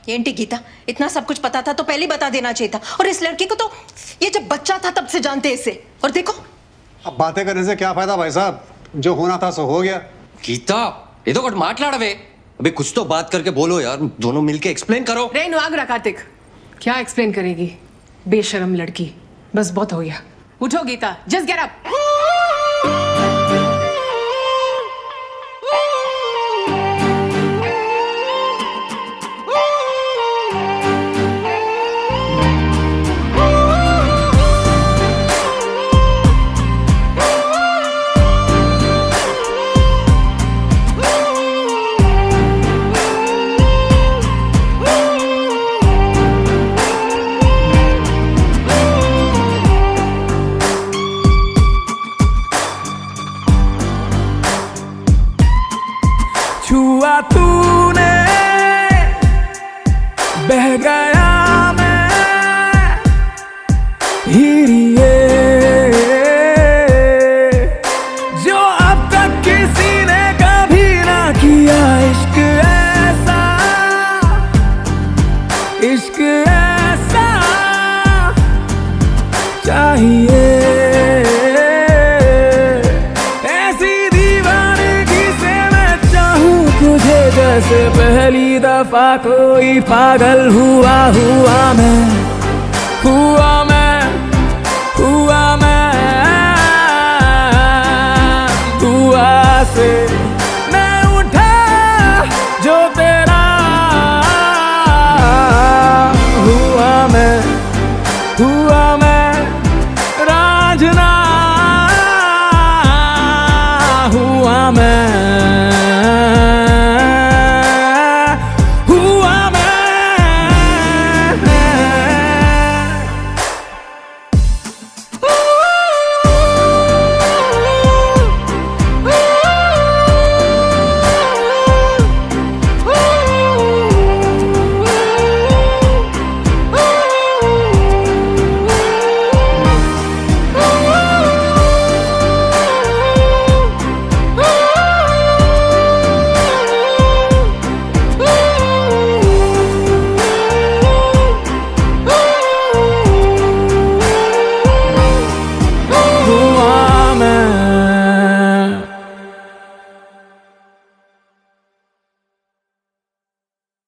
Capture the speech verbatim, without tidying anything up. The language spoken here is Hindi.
ఏంటి गीता, इतना सब कुछ पता था तो पहले बता देना चाहिए था। और इस लड़की को तो ये जब बच्चा था तब से जानते इसे। और देखो अब बातें करने से क्या फायदा भाई साहब, जो होना था सो हो गया। गीता ఏదో ఒకటి మాట్లాడవే। अबे कुछ तो बात करके बोलो यार, दोनों मिलके एक्सप्लेन करो। रेनू आग रहा कार्तिक, क्या एक्सप्लेन करेगी बेशरम लड़की। बस बहुत हो गया, उठो गीता, जस्ट गेट अप। छुआ तूने बह गया मैं हीरिए, जो अब तक किसी ने कभी ना किया। इश्क ऐसा, इश्क ऐसा चाहिए। जैसे पहली दफा कोई पागल हुआ हुआ मैं हुआ मैं